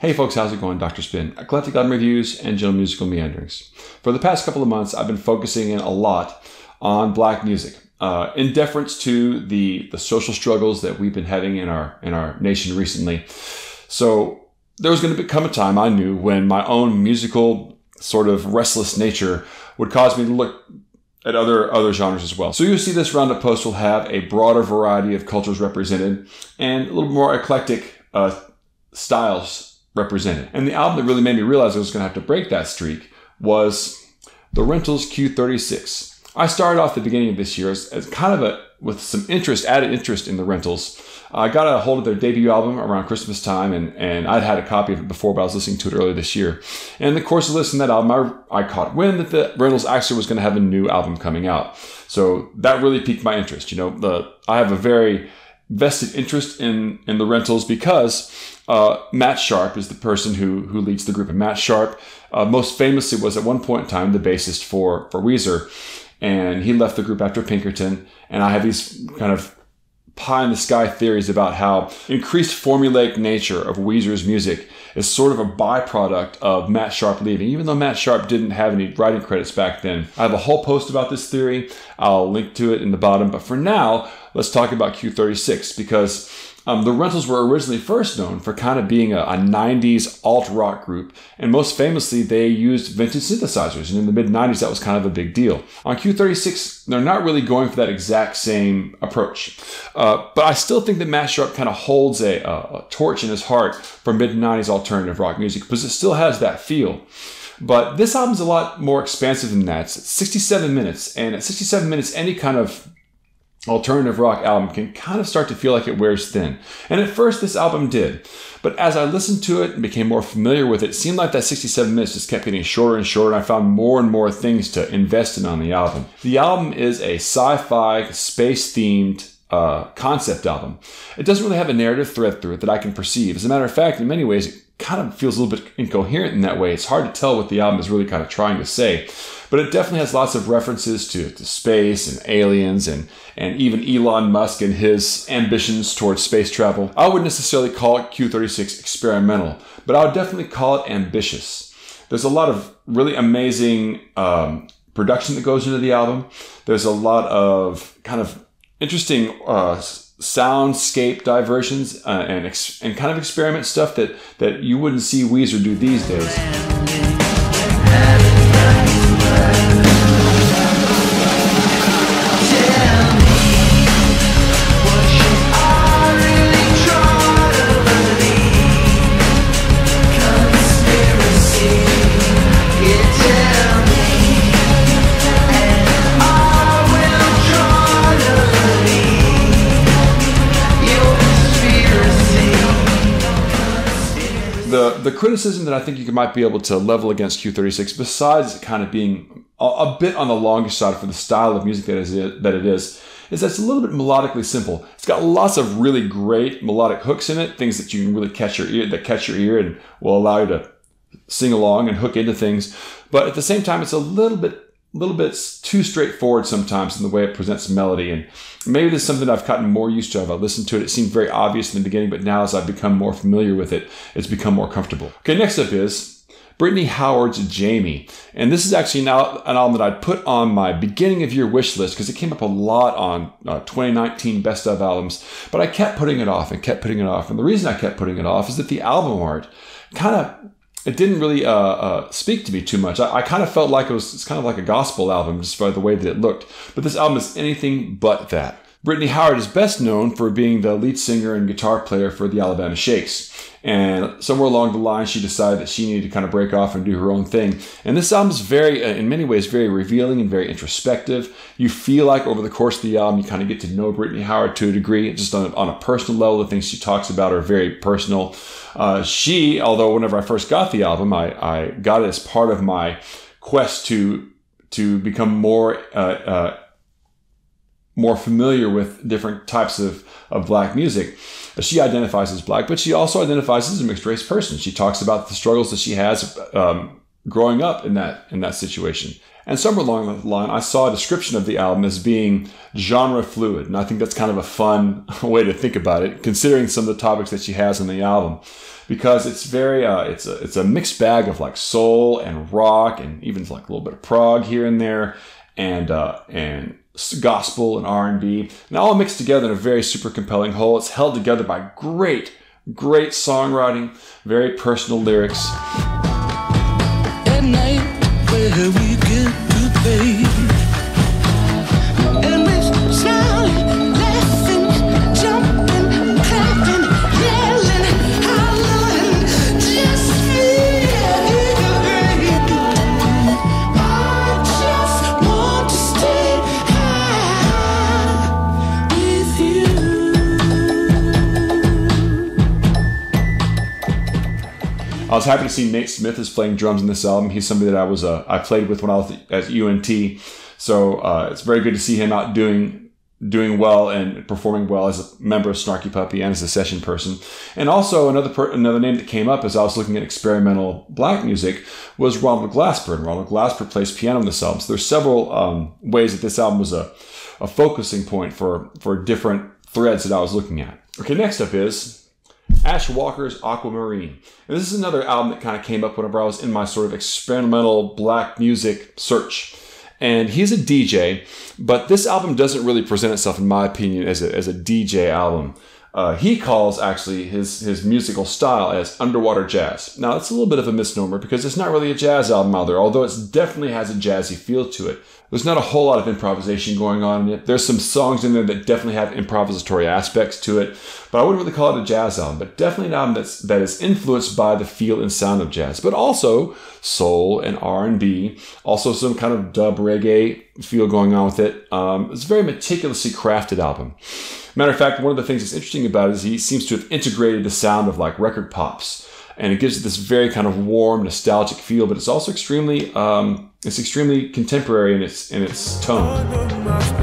Hey folks, how's it going? Dr. Spin, eclectic album reviews and general musical meanderings. For the past couple of months, I've been focusing in a lot on black music, in deference to the social struggles that we've been having in our nation recently. So there was going to come a time, I knew, when my own musical sort of restless nature would cause me to look at other genres as well. So you'll see this roundup post will have a broader variety of cultures represented and a little more eclectic styles represented. And the album that really made me realize I was going to have to break that streak was The Rentals Q36. I started off the beginning of this year as kind of with some added interest in The Rentals. I got a hold of their debut album around Christmas time, and I'd had a copy of it before, but I was listening to it earlier this year. And in the course of listening to that album, I caught wind that The Rentals actually was going to have a new album coming out. So that really piqued my interest. I have a very vested interest in The Rentals because Matt Sharp is the person who leads the group. And Matt Sharp most famously was at one point in time the bassist for Weezer. And he left the group after Pinkerton. And I have these kind of pie-in-the-sky theories about how increased formulaic nature of Weezer's music is sort of a byproduct of Matt Sharp leaving. Even though Matt Sharp didn't have any writing credits back then. I have a whole post about this theory. I'll link to it in the bottom. But for now, let's talk about Q36 because The Rentals were originally first known for kind of being a 90s alt-rock group, and most famously, they used vintage synthesizers, and in the mid-90s, that was kind of a big deal. On Q36, they're not really going for that exact same approach, but I still think that Matt Sharp kind of holds a torch in his heart for mid-90s alternative rock music, because it still has that feel. But this album's a lot more expansive than that. It's 67 minutes, and at 67 minutes, any kind of alternative rock album can kind of start to feel like it wears thin. And at first this album did. But as I listened to it and became more familiar with it, it seemed like that 67 minutes just kept getting shorter and shorter, and I found more and more things to invest in on the album. The album is a sci-fi, space-themed concept album. It doesn't really have a narrative thread through it that I can perceive. As a matter of fact, in many ways, it kind of feels a little bit incoherent in that way. It's hard to tell what the album is really kind of trying to say. But it definitely has lots of references to space and aliens and even Elon Musk and his ambitions towards space travel. I wouldn't necessarily call it Q36 experimental, but I would definitely call it ambitious. There's a lot of really amazing production that goes into the album. There's a lot of kind of interesting soundscape diversions and kind of experiment stuff that you wouldn't see Weezer do these days. The criticism that I think you might be able to level against Q36, besides kind of being a bit on the longer side for the style of music that it is that it's a little bit melodically simple. It's got lots of really great melodic hooks in it, things that you can really catch your ear and will allow you to sing along and hook into things. But at the same time, it's a little bit too straightforward sometimes in the way it presents melody. And maybe this is something I've gotten more used to as I listened to it. It seemed very obvious in the beginning, but now as I've become more familiar with it, it's become more comfortable. Okay, next up is Brittany Howard's Jamie. And this is actually now an album that I'd put on my beginning of year wish list because it came up a lot on 2019 best of albums, but I kept putting it off and kept putting it off. And the reason I kept putting it off is that the album art it didn't really speak to me too much. I kind of felt like it's kind of like a gospel album just by the way that it looked. But this album is anything but that. Brittany Howard is best known for being the lead singer and guitar player for the Alabama Shakes. And somewhere along the line, she decided that she needed to kind of break off and do her own thing. And this album is very, in many ways, very revealing and very introspective. You feel like over the course of the album, you kind of get to know Brittany Howard to a degree. Just on a personal level, the things she talks about are very personal. Although whenever I first got the album, I got it as part of my quest to become more familiar with different types of black music. She identifies as black, but she also identifies as a mixed race person. She talks about the struggles that she has growing up in that situation. And somewhere along the line, I saw a description of the album as being genre fluid. And I think that's kind of a fun way to think about it, considering some of the topics that she has on the album. Because it's very, it's a mixed bag of like soul and rock and even like a little bit of prog here and there, and gospel and R&B, and all mixed together in a very super compelling whole. It's held together by great songwriting, very personal lyrics. At night, where we get to play, and we're smiling, laughing, jumping, clapping, yelling, hollering, just feeling great. I just want to stay high with you. I was happy to see Nate Smith is playing drums in this album. He's somebody that I played with when I was at UNT. So it's very good to see him out doing well and performing well as a member of Snarky Puppy and as a session person. And also another name that came up as I was looking at experimental black music was Ronald Glasper. And Ronald Glasper plays piano on this album. So there's several ways that this album was a focusing point for different threads that I was looking at. Okay, next up is Ash Walker's Aquamarine. And this is another album that kind of came up whenever I was in my sort of experimental black music search. And he's a DJ, but this album doesn't really present itself, in my opinion, as a DJ album. He calls actually his musical style as underwater jazz. Now, it's a little bit of a misnomer because it's not really a jazz album either, although it definitely has a jazzy feel to it. There's not a whole lot of improvisation going on in it. There's some songs in there that definitely have improvisatory aspects to it, but I wouldn't really call it a jazz album, but definitely an album that is influenced by the feel and sound of jazz, but also soul and R&B, also some kind of dub reggae feel going on with it. It's a very meticulously crafted album. Matter of fact, one of the things that's interesting about it is he seems to have integrated the sound of like record pops, and it gives it this very kind of warm, nostalgic feel, but it's also extremely contemporary in its tone.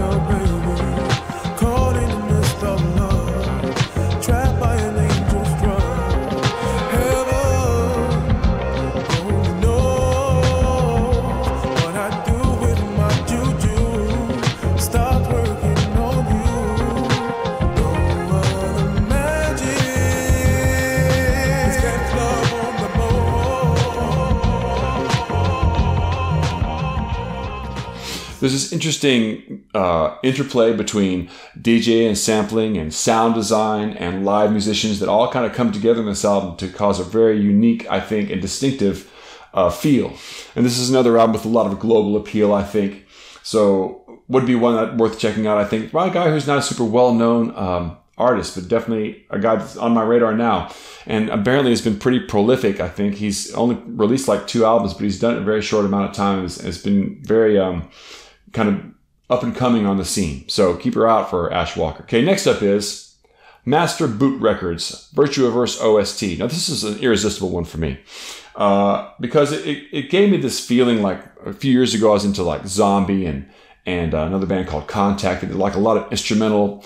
There's this interesting interplay between DJ and sampling and sound design and live musicians that all kind of come together in this album to cause a very unique, I think, and distinctive feel. And this is another album with a lot of global appeal, I think. So would be one that worth checking out, I think, by a guy who's not a super well-known artist, but definitely a guy that's on my radar now. And apparently has been pretty prolific, I think. He's only released like 2 albums, but he's done it in a very short amount of time. It's been very kind of up and coming on the scene. So keep your eye out for Ash Walker. Okay, next up is Master Boot Records, Virtuaverse OST. Now this is an irresistible one for me because it gave me this feeling like a few years ago I was into like Zombie and another band called Contact. They did like a lot of instrumental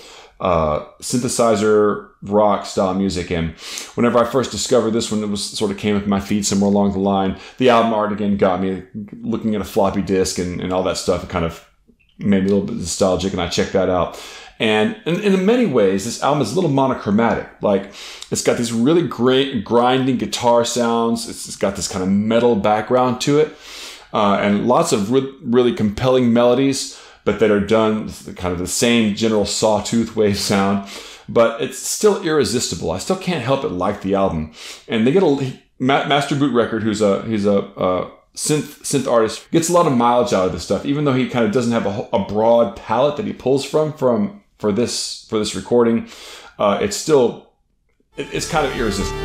synthesizer rock style music, and whenever I first discovered this one, it was sort of came up in my feed somewhere along the line. The album art again got me looking at a floppy disk and all that stuff. It kind of made me a little bit nostalgic, and I checked that out. And in many ways, this album is a little monochromatic. Like, it's got these really great grinding guitar sounds. It's got this kind of metal background to it, and lots of really compelling melodies, but that are done with kind of the same general sawtooth wave sound. But it's still irresistible. I still can't help but like the album. And they get Master Boot Record, who's a synth artist, gets a lot of mileage out of this stuff, even though he kind of doesn't have a broad palette that he pulls from for this recording. It's kind of irresistible.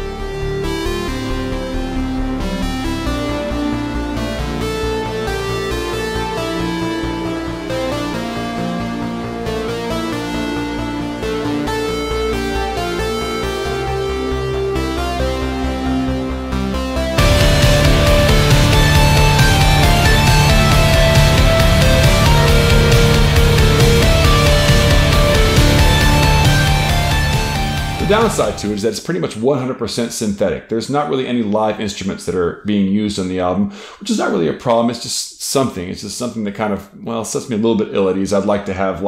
downside to it is that it's pretty much 100% synthetic. There's not really any live instruments that are being used on the album, which is not really a problem. It's just something. It's just something that kind of, well, sets me a little bit ill at ease. I'd like to have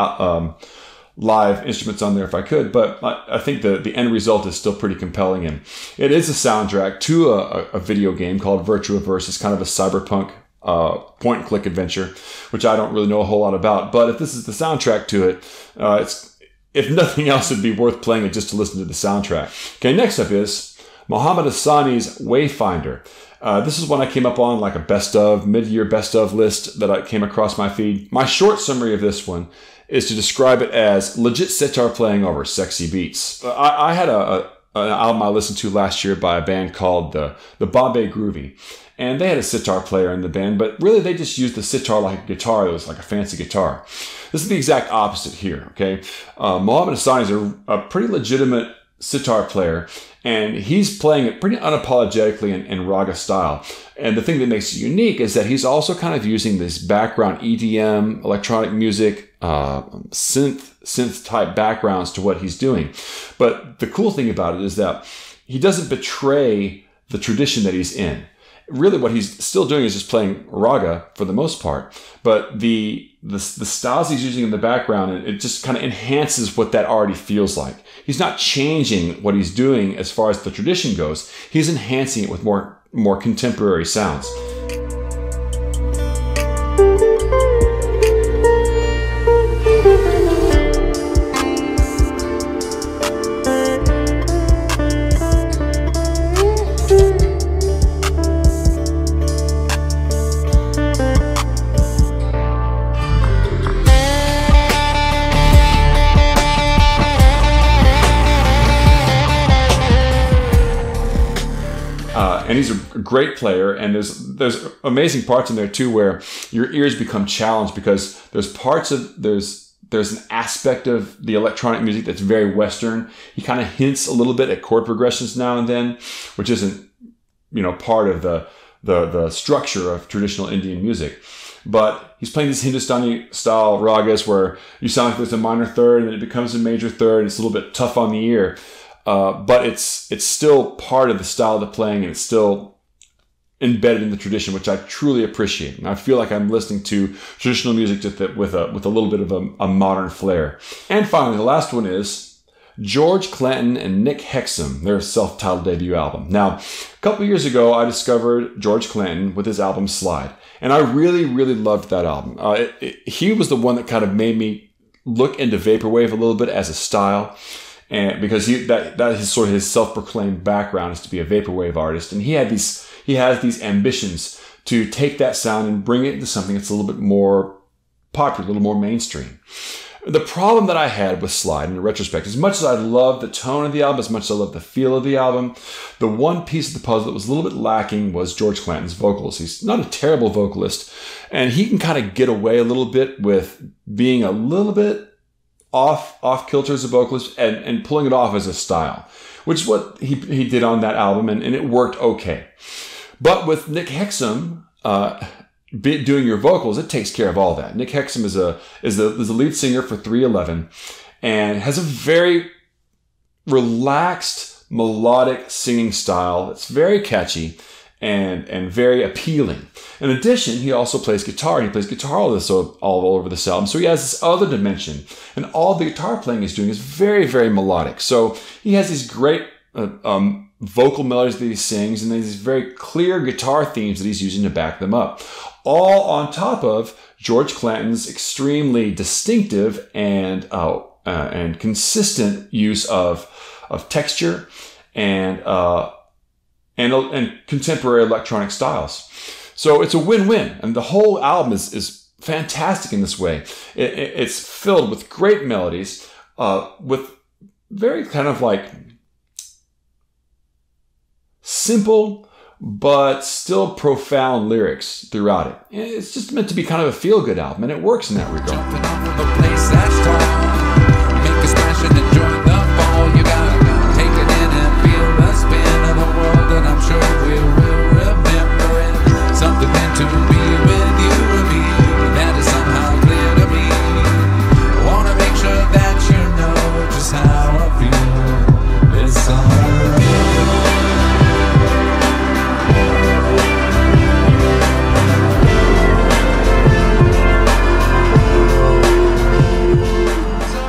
live instruments on there if I could, but I think the end result is still pretty compelling. And it is a soundtrack to a video game called Virtuaverse. It's kind of a cyberpunk point-and-click adventure, which I don't really know a whole lot about. But if this is the soundtrack to it, if nothing else, it'd be worth playing it just to listen to the soundtrack. Okay, next up is Mohammed Hassani's Wayfinder. This is one I came up on like a mid-year best of list that I came across my feed. My short summary of this one is to describe it as legit sitar playing over sexy beats. I had an album I listened to last year by a band called the Bombay Groovy. And they had a sitar player in the band, but really they just used the sitar like a guitar. It was like a fancy guitar. This is the exact opposite here, okay? Mohammed Hassani is a pretty legitimate sitar player, and he's playing it pretty unapologetically in raga style. And the thing that makes it unique is that he's also kind of using this background EDM, electronic music, synth type backgrounds to what he's doing. But the cool thing about it is that he doesn't betray the tradition that he's in. Really what he's still doing is just playing raga for the most part, but the styles he's using in the background, it just kind of enhances what that already feels like. He's not changing what he's doing as far as the tradition goes. He's enhancing it with more contemporary sounds. And he's a great player, and there's amazing parts in there too where your ears become challenged because there's an aspect of the electronic music that's very Western. He kind of hints a little bit at chord progressions now and then, which isn't, part of the structure of traditional Indian music. But he's playing these Hindustani style ragas where you sound like there's a minor third and then it becomes a major third. It's a little bit tough on the ear. But it's still part of the style of the playing, and it's still embedded in the tradition, which I truly appreciate. And I feel like I'm listening to traditional music just with a little bit of a modern flair. And finally, the last one is George Clinton and Nick Hexum, their self-titled debut album. Now, a couple years ago, I discovered George Clinton with his album Slide, and I really, really loved that album. He was the one that kind of made me look into vaporwave a little bit as a style. And because that is sort of his self-proclaimed background is to be a vaporwave artist, and he has these ambitions to take that sound and bring it into something that's a little bit more popular, a little more mainstream. The problem that I had with Slide in retrospect, as much as I love the tone of the album, as much as I love the feel of the album, the one piece of the puzzle that was a little bit lacking was George Clinton's vocals. He's not a terrible vocalist, and he can kind of get away a little bit with being a little bit off kilter as a vocalist and pulling it off as a style, which is what he did on that album, and it worked okay. But with Nick Hexum doing your vocals, it takes care of all that. Nick Hexum is the lead singer for 311 and has a very relaxed melodic singing style that's very catchy and very appealing. In addition, he also plays guitar, and he plays guitar all over this album. So he has this other dimension, and all the guitar playing he's doing is very, very melodic. So he has these great vocal melodies that he sings, and then these very clear guitar themes that he's using to back them up. All on top of George Clinton's extremely distinctive and consistent use of texture and contemporary electronic styles. So it's a win-win, and the whole album is fantastic in this way. It's filled with great melodies, with very kind of like simple but still profound lyrics throughout it. It's just meant to be kind of a feel-good album, and it works in that regard. Jumping off of a place that's tall, make a splash and enjoy the fall. You gotta take it in and feel the spin of the world, and I'm sure we will remember it. Something meant to be with you and me, that is somehow clear to me. I wanna make sure that you know just how I feel.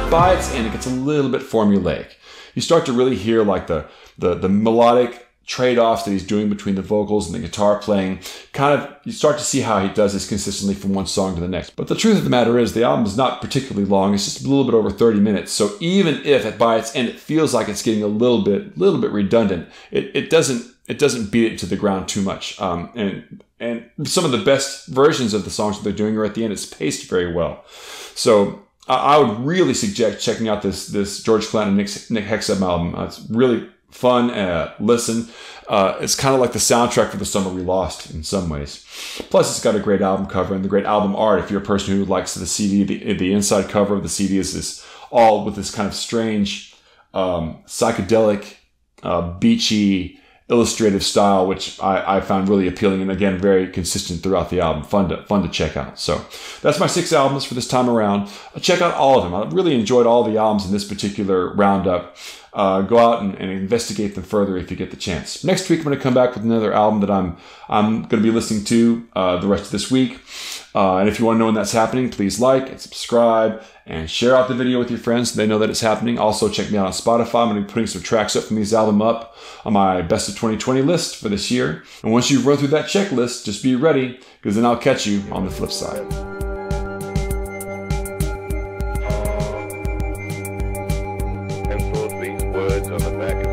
by its end, it gets a little bit formulaic. You start to really hear like the melodic trade-offs that he's doing between the vocals and the guitar playing. Kind of, you start to see how he does this consistently from one song to the next. But the truth of the matter is the album is not particularly long. It's just a little bit over 30 minutes. So even if by its end it feels like it's getting a little bit redundant, it doesn't beat it to the ground too much. And some of the best versions of the songs that they're doing are at the end. It's paced very well. So I would really suggest checking out this George Clinton and Nick Hexum album. It's really fun listen. It's kind of like the soundtrack for the summer we lost in some ways. Plus, it's got a great album cover and the great album art. If you're a person who likes the CD, the inside cover of the CD is this all with this kind of strange, psychedelic, beachy, illustrative style, which I found really appealing and again very consistent throughout the album. Fun to check out. So that's my 6 albums for this time around. Check out all of them. I really enjoyed all the albums in this particular roundup. Go out and investigate them further if you get the chance. Next week I'm going to come back with another album that I'm going to be listening to the rest of this week. And if you want to know when that's happening, please like and subscribe and share out the video with your friends so they know that it's happening. Also, check me out on Spotify. I'm going to be putting some tracks up from these albums up on my Best of 2020 list for this year. And once you've run through that checklist, just be ready, because then I'll catch you on the flip side. Pencil these words on the back of